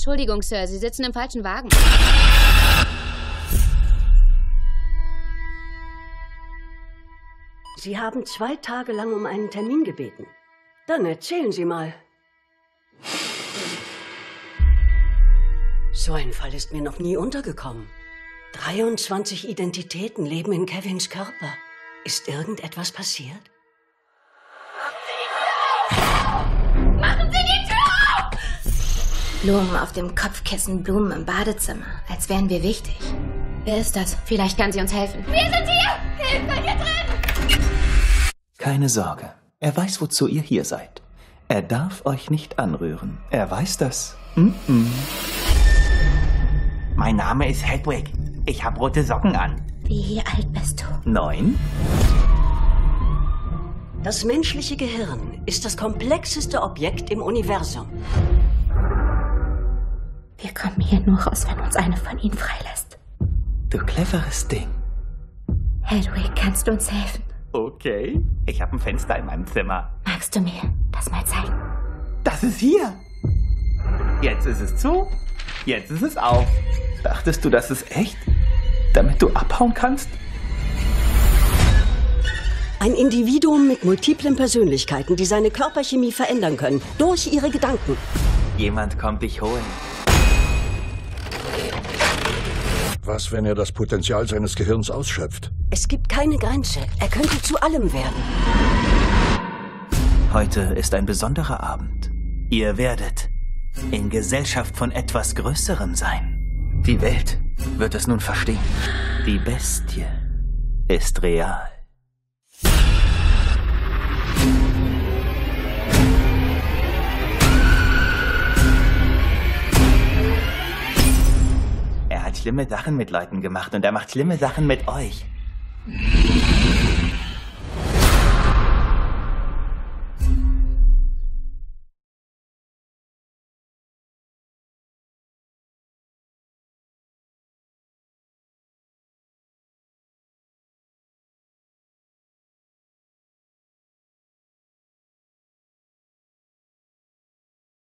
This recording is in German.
Entschuldigung, Sir, Sie sitzen im falschen Wagen. Sie haben 2 Tage lang um einen Termin gebeten. Dann erzählen Sie mal. So ein Fall ist mir noch nie untergekommen. 23 Identitäten leben in Kevins Körper. Ist irgendetwas passiert? Machen Sie die Tür auf! Blumen auf dem Kopfkissen, Blumen im Badezimmer. Als wären wir wichtig. Wer ist das? Vielleicht kann sie uns helfen. Wir sind hier! Hilfe, hier drin! Keine Sorge. Er weiß, wozu ihr hier seid. Er darf euch nicht anrühren. Er weiß das. Mein Name ist Hedwig. Ich habe rote Socken an. Wie alt bist du? 9. Das menschliche Gehirn ist das komplexeste Objekt im Universum. Wir kommen hier nur raus, wenn uns eine von ihnen freilässt. Du cleveres Ding. Hedwig, kannst du uns helfen? Okay. Ich habe ein Fenster in meinem Zimmer. Magst du mir das mal zeigen? Das ist hier. Jetzt ist es zu. Jetzt ist es auf. Dachtest du, das ist echt? Damit du abhauen kannst? Ein Individuum mit multiplen Persönlichkeiten, die seine Körperchemie verändern können. Durch ihre Gedanken. Jemand kommt dich holen. Was, wenn er das Potenzial seines Gehirns ausschöpft? Es gibt keine Grenze. Er könnte zu allem werden. Heute ist ein besonderer Abend. Ihr werdet in Gesellschaft von etwas Größerem sein. Die Welt wird es nun verstehen. Die Bestie ist real. Er hat schlimme Sachen mit Leuten gemacht und er macht schlimme Sachen mit euch.